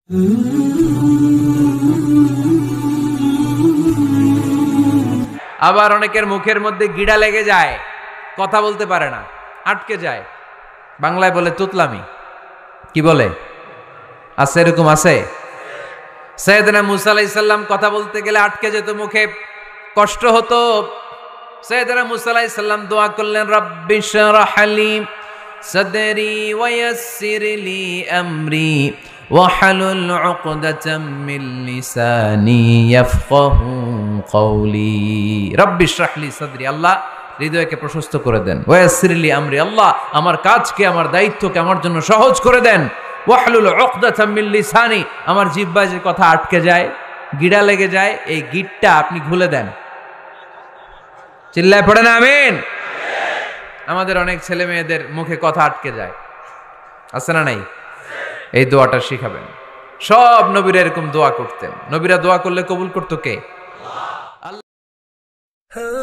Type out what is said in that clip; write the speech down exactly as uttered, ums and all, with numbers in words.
আবার অনেকের মুখের মধ্যে গিড়া লেগে যায়, কথা বলতে পারে না, আটকে যায়। বাংলায় বলে তুতলামি। কি বলে? আছে, এরকম আছে। সাইয়েদনা মুসা আলাইহিস সালাম কথা বলতে গেলে আটকে যেত, মুখে কষ্ট হতো। সাইয়েদনা মুসা আলাইহিস সালাম দোয়া করলেন, রাব্বি শরহ লি সাদরি ওয়া ইয়াসসির লি আমরি ওয়াহলুল উকদাতাম মিন লিসানি ইয়াফকাহু কওলি। রাব্বি শরহ লি সাদরি, আল্লাহ হৃদয়কে প্রশস্ত করে দেন। ওয়া ইয়াসসির লি আমরি, আল্লাহ আমার কাজকে, আমার দায়িত্বকে আমার জন্য সহজ করে দেন। ওয়াহলুল উকদাতাম মিন লিসানি, আমার জিহ্বায় যে কথা আটকে যায়, গিড়া লেগে যায়, এই গিটটা আপনি খুলে দেন। চিল্লায় পড়েন আমিন। আমাদের অনেক ছেলে মেয়েদের মুখে কথা আটকে যায়, আছে না নাই? এই দোয়াটা শিখাবেন। সব নবীরা এরকম দোয়া করতেন। নবীরা দোয়া করলে কবুল করতো কে? আল্লাহ।